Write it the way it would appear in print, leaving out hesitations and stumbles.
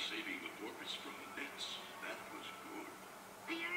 saving the porpoise from nets. That was good. The